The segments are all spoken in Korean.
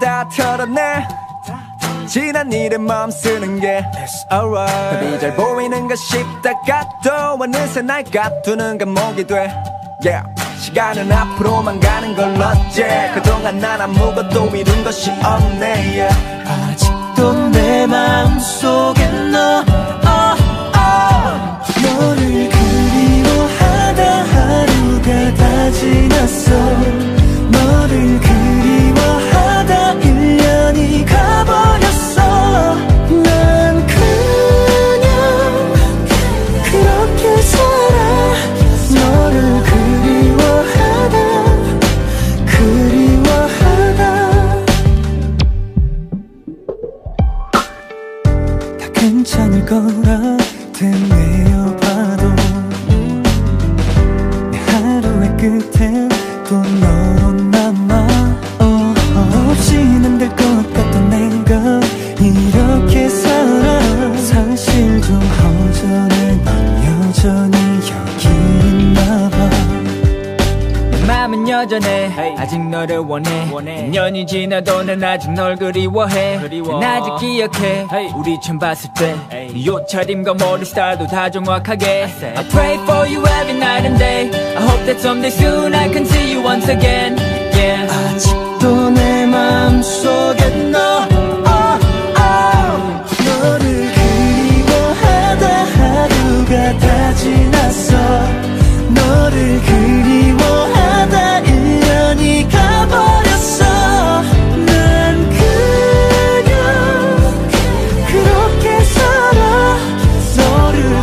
다 털어내 지난 일에 마음 쓰는 게 It's alright 답이 잘 보이는가 싶다가 또 어느새 날 가두는 감옥이 돼 Yeah 시간은 앞으로만 가는 걸 어째 그동안 난 아무것도 이룬 것이 없네 yeah. 아직도 내 마음속에 너를 그리워하다 하루가 다 지났어 너를 그리워하다 1년이 가버렸어 난 그냥 그렇게 살아 너를 괜찮을 거라 되뇌어봐도 내 하루의 끝엔 또 너로 남아 없이는 될 것 같던 내가 이렇게 살아 사실 좀 허전해 넌 여전히 여기 있나봐 마음은 여전해 아직 너를 원해 년이 지나도 난 아직 널 그리워해 난 아직 기억해 우리 처음 봤을 때 네 옷차림과 머리 스타일도 다 정확하게 I pray for you every night and day I hope that someday soon I can see you once again yeah. 아직도 내 마음속에 너를 그리워하다 하루가 다 지났어 너를 그리워하다 1년이 가버렸어 난 그냥 그렇게 살아 너를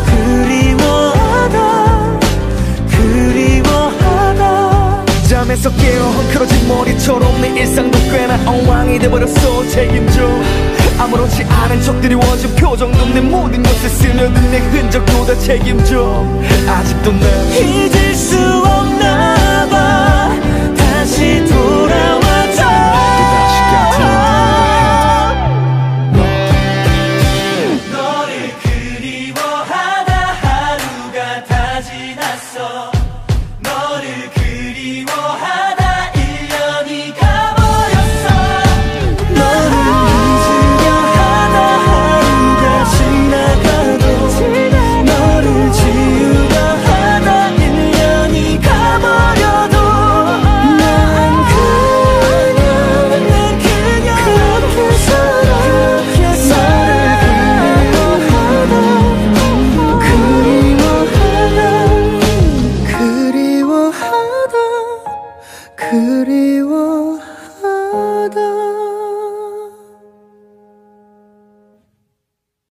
그리워하다 잠에서 깨어 헝클어진 머리처럼 내 일상도 꽤나 엉망이 돼버렸어 책임져 아무렇지 않은 척 드리워진 표정도 내 모든 것에 스며든 내 흔적도 다 책임져 아직도 난 잊을 수 없나 봐 다시 돌아와줘 너를 그리워하다 하루가 다 지났어